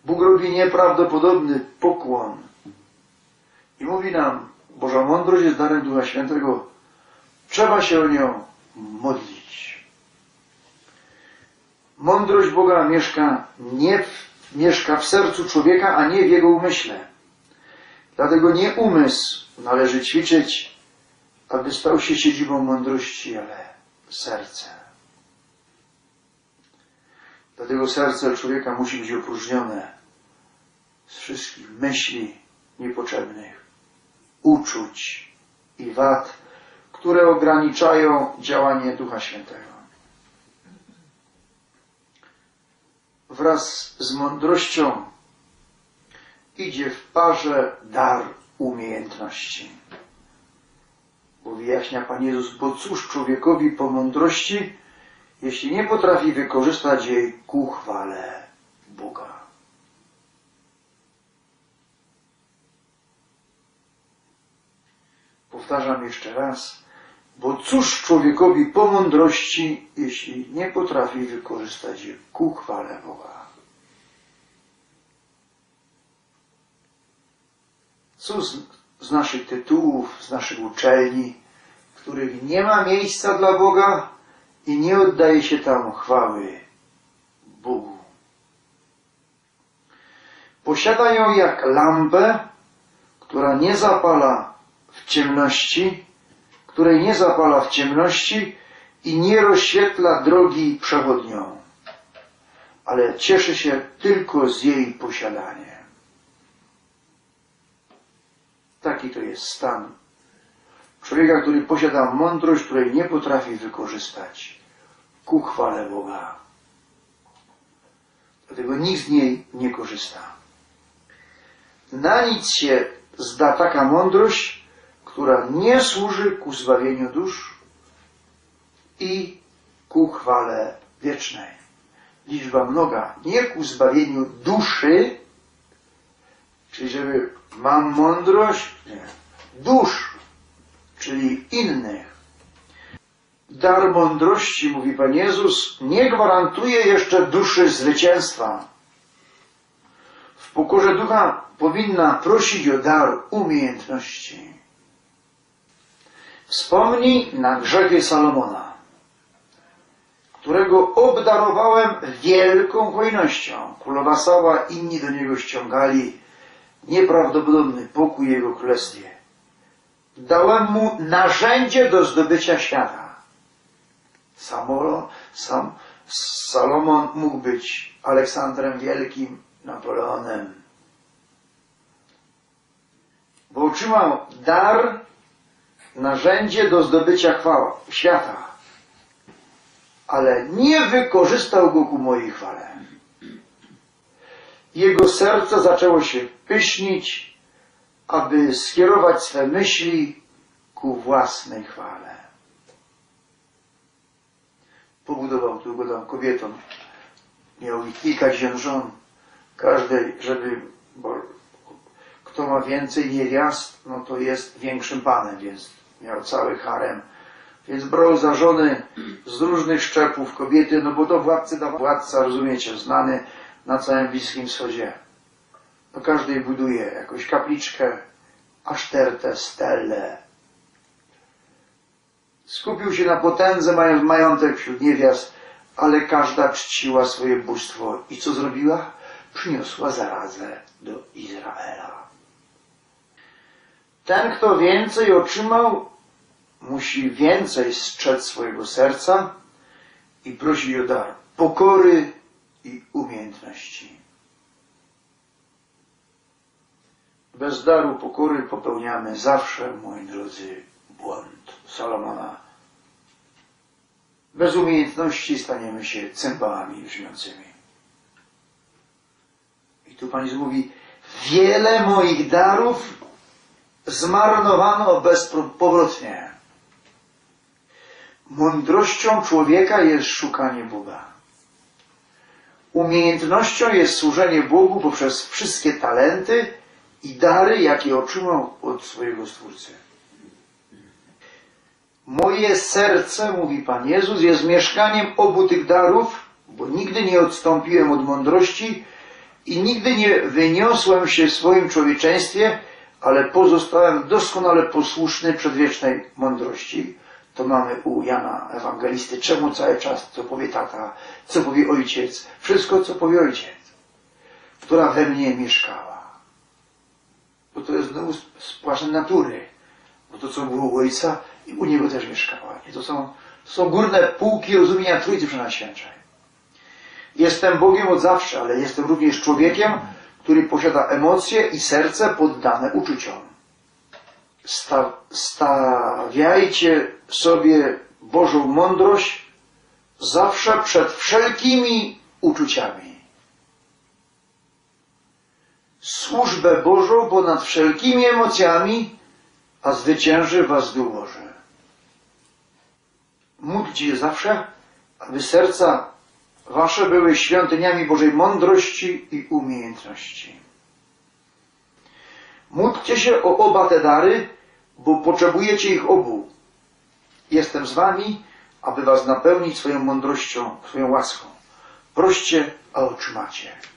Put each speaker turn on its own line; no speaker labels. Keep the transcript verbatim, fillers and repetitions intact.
Bóg robi nieprawdopodobny pokłon i mówi nam, Boża mądrość jest darem Ducha Świętego, trzeba się o nią modlić. Mądrość Boga mieszka, nie w, mieszka w sercu człowieka, a nie w jego umyśle. Dlatego nie umysł należy ćwiczyć, aby stał się siedzibą mądrości, ale serce. Dlatego serce człowieka musi być opróżnione z wszystkich myśli niepotrzebnych, uczuć i wad, które ograniczają działanie Ducha Świętego. Wraz z mądrością idzie w parze dar umiejętności. Bo wyjaśnia Pan Jezus, bo cóż człowiekowi po mądrości, jeśli nie potrafi wykorzystać jej ku chwale Boga. Powtarzam jeszcze raz, bo cóż człowiekowi po mądrości, jeśli nie potrafi wykorzystać jej ku chwale Boga. Co z, z naszych tytułów, z naszych uczelni, w których nie ma miejsca dla Boga i nie oddaje się tam chwały Bogu. Posiada ją jak lampę, która nie zapala w ciemności, której nie zapala w ciemności i nie rozświetla drogi przechodniom, ale cieszy się tylko z jej posiadania. Taki to jest stan człowieka, który posiada mądrość, której nie potrafi wykorzystać ku chwale Boga. Dlatego nikt z niej nie korzysta. Na nic się zda taka mądrość, która nie służy ku zbawieniu dusz i ku chwale wiecznej. Liczba mnoga, nie ku zbawieniu duszy, czyli żeby mam mądrość, nie, dusz, czyli innych. Dar mądrości, mówi Pan Jezus, nie gwarantuje jeszcze duszy zwycięstwa. W pokorze ducha powinna prosić o dar umiejętności. Wspomnij na grzechy Salomona, którego obdarowałem wielką hojnością. Królowa Saba, inni do niego ściągali nieprawdopodobny pokój jego królestwie. Dałem mu narzędzie do zdobycia świata. Samolo, sam, Salomon mógł być Aleksandrem Wielkim, Napoleonem. Bo otrzymał dar, narzędzie do zdobycia chwały, świata. Ale nie wykorzystał go ku mojej chwale. Jego serce zaczęło się pysznić, aby skierować swe myśli ku własnej chwale. Pobudował długo tam kobietom. Miał ich kilkadziesiąt żon. Każdej, żeby, bo kto ma więcej niewiast, no to jest większym panem, więc miał cały harem. Więc brał za żony z różnych szczepów kobiety, no bo to władcy da władca, rozumiecie, znany na całym Bliskim Wschodzie. Do każdej buduje jakąś kapliczkę, asztertę, stellę. Skupił się na potędze, mając majątek wśród niewiast, ale każda czciła swoje bóstwo. I co zrobiła? Przyniosła zarazę do Izraela. Ten, kto więcej otrzymał, musi więcej strzec swojego serca i prosi o dar pokory i umiejętności. Bez daru pokory popełniamy zawsze, moi drodzy, błąd Salomona. Bez umiejętności staniemy się cymbałami brzmiącymi. I tu Pan Jezus mówi, wiele moich darów zmarnowano bezpowrotnie. Mądrością człowieka jest szukanie Boga. Umiejętnością jest służenie Bogu poprzez wszystkie talenty i dary, jakie otrzymał od swojego Stwórcy. Moje serce, mówi Pan Jezus, jest mieszkaniem obu tych darów, bo nigdy nie odstąpiłem od mądrości i nigdy nie wyniosłem się w swoim człowieczeństwie, ale pozostałem doskonale posłuszny przedwiecznej mądrości. To mamy u Jana Ewangelisty. Czemu cały czas, co powie tata, co powie ojciec, wszystko, co powie ojciec, która we mnie mieszkała. Bo to jest znowu spłaszczenie natury. Bo to, co było u ojca, i u niego też mieszkała. I to są, to są górne półki rozumienia Trójcy Przenajświętszej. Jestem Bogiem od zawsze, ale jestem również człowiekiem, który posiada emocje i serce poddane uczuciom. Sta stawiajcie sobie Bożą mądrość zawsze przed wszelkimi uczuciami. Służbę Bożą ponad wszelkimi emocjami, a zwycięży was Duch Boży. Módlcie się zawsze, aby serca wasze były świątyniami Bożej mądrości i umiejętności. Módlcie się o oba te dary, bo potrzebujecie ich obu. Jestem z wami, aby was napełnić swoją mądrością, swoją łaską. Proście, a otrzymacie.